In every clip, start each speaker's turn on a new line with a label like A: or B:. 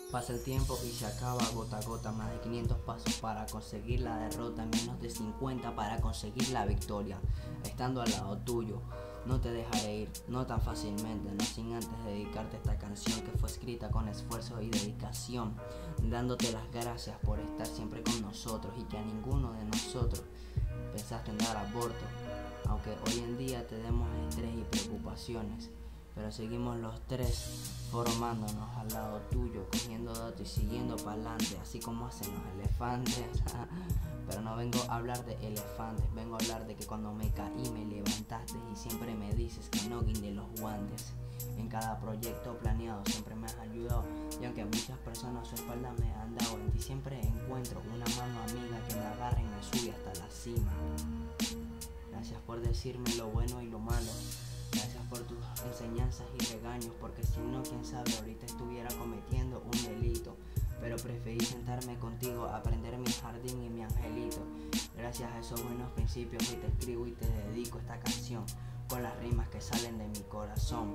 A: Pasa el tiempo y se acaba gota a gota, más de 500 pasos para conseguir la derrota, menos de 50 para conseguir la victoria. Estando al lado tuyo, no te dejaré ir, no tan fácilmente, no sin antes dedicarte esta canción que fue escrita con esfuerzo y dedicación, dándote las gracias por estar siempre con nosotros y que a ninguno de nosotros pensaste en dar aborto, aunque hoy en día te demos estrés y preocupaciones. Pero seguimos los tres formándonos al lado tuyo, cogiendo datos y siguiendo para adelante, así como hacen los elefantes. Pero no vengo a hablar de elefantes, vengo a hablar de que cuando me caí me levantaste y siempre me dices que no guinde los guantes. En cada proyecto planeado siempre me has ayudado, y aunque muchas personas a su espalda me han dado, en ti siempre encuentro una mano amiga que me agarra y me sube hasta la cima. Gracias por decirme lo bueno y lo malo. Gracias por tus enseñanzas y regaños, porque si no, quién sabe, ahorita estuviera cometiendo un delito. Pero preferí sentarme contigo, aprender mi jardín y mi angelito. Gracias a esos buenos principios hoy te escribo y te dedico esta canción, con las rimas que salen de mi corazón.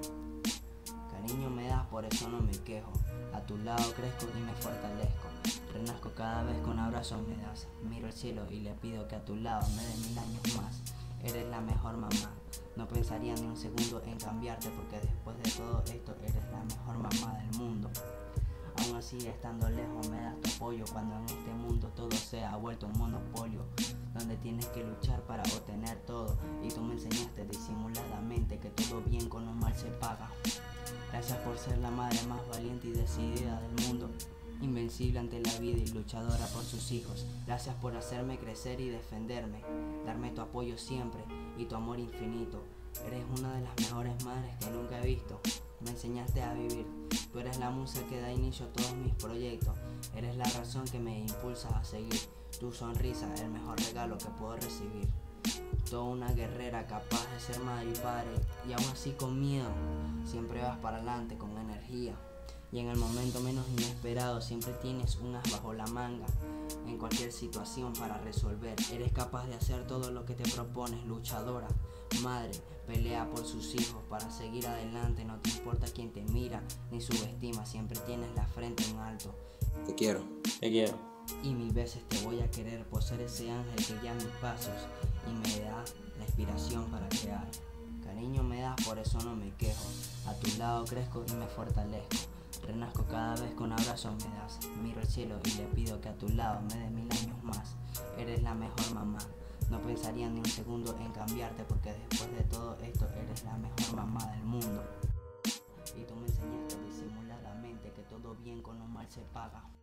A: Cariño me das, por eso no me quejo. A tu lado crezco y me fortalezco. Renazco cada vez con abrazos me das. Miro el cielo y le pido que a tu lado me dé 1000 años más. Eres la mejor mamá. No pensaría ni un segundo en cambiarte, porque después de todo esto eres la mejor mamá del mundo. Aún así, estando lejos me das tu apoyo cuando en este mundo todo se ha vuelto un monopolio, donde tienes que luchar para obtener todo, y tú me enseñaste disimuladamente que todo bien con lo mal se paga. Gracias por ser la madre más valiente y decidida del mundo, invencible ante la vida y luchadora por sus hijos. Gracias por hacerme crecer y defenderme, darme tu apoyo siempre y tu amor infinito. Eres una de las mejores madres que nunca he visto. Me enseñaste a vivir. Tú eres la musa que da inicio a todos mis proyectos. Eres la razón que me impulsa a seguir. Tu sonrisa, el mejor regalo que puedo recibir. Toda una guerrera capaz de ser madre y padre, y aún así con miedo siempre vas para adelante con energía. Y en el momento menos inesperado siempre tienes un as bajo la manga, en cualquier situación para resolver. Eres capaz de hacer todo lo que te propones, luchadora, madre, pelea por sus hijos para seguir adelante. No te importa quién te mira ni subestima, siempre tienes la frente en alto.
B: Te quiero.
C: Te quiero.
A: Y 1000 veces te voy a querer por ser ese ángel que guía mis pasos y me da la inspiración para crear. Cariño me das, por eso no me quejo. A tu lado crezco y me fortalezco. Renazco cada vez con abrazos me das. Miro el cielo y le pido que a tu lado me dé 1000 años más. Eres la mejor mamá. No pensaría ni un segundo en cambiarte, porque después de todo esto eres la mejor mamá del mundo. Y tú me enseñaste disimuladamente que todo bien con lo mal se paga.